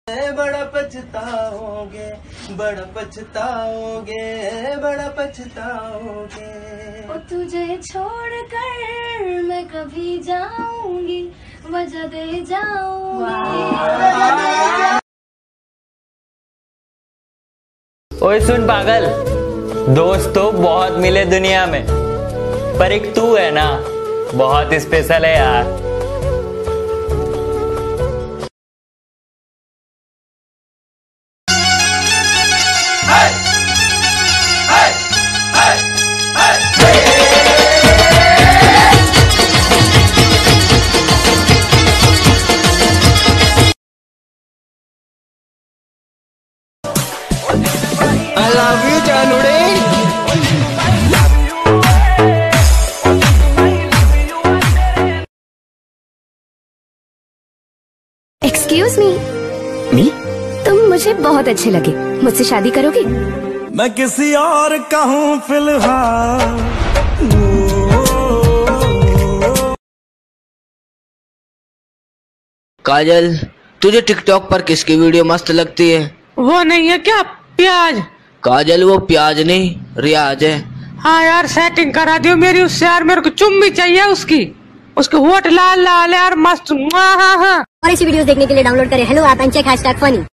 बड़ा पछताओगे, बड़ा पछताओगे, बड़ा पछताओगे। ओ तुझे छोड़कर मैं कभी जाऊंगी, वजह दे जाऊंगी। ओए सुन पागल, दोस्त तो बहुत मिले दुनिया में, पर एक तू है ना, बहुत स्पेशल है यार। I love you, Janude. Excuse me, तुम मुझे बहुत अच्छे लगे, मुझसे शादी करोगे? मैं किसी और का हूँ फिलहाल। काजल, तुझे टिकटॉक पर किसकी वीडियो मस्त लगती है? वो नहीं है क्या प्याज? काजल वो प्याज नहीं रियाज है। हाँ यार सेटिंग करा दियो मेरी उससे यार, मेरे को चुम्मी चाहिए उसके होठ लाल लाल यार मस्त। हाँ हाँ। और ऐसी वीडियोस देखने के लिए डाउनलोड करें hello app and check #funny।